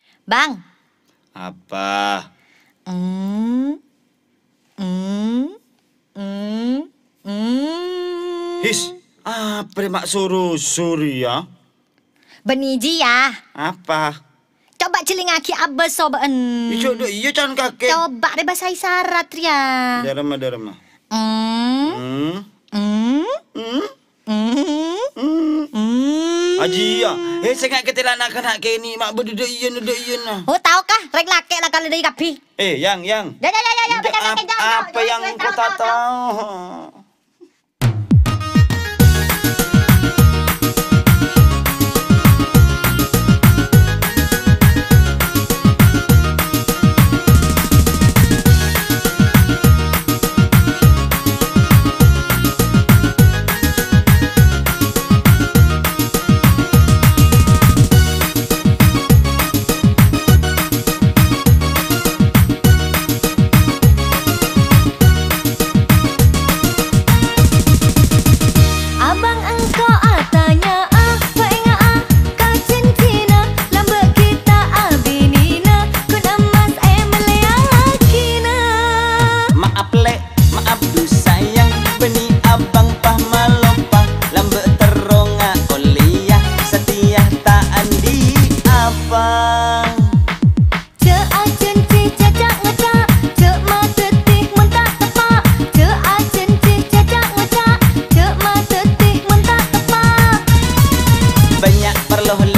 Bang. Apa? His, apa mak suruh ya? Beniji ya. Apa? Coba celingaki abah soban. Iya jangan kakek. Coba deh bahasa isyarat ya. Darama. Aji ya. Sangat ketela nak ni mak berduduk iyan nah. Oh tahu kah? Rek laki lah kalau dari kapi. Yang. Ya. Apa yang kau tak tahu? Los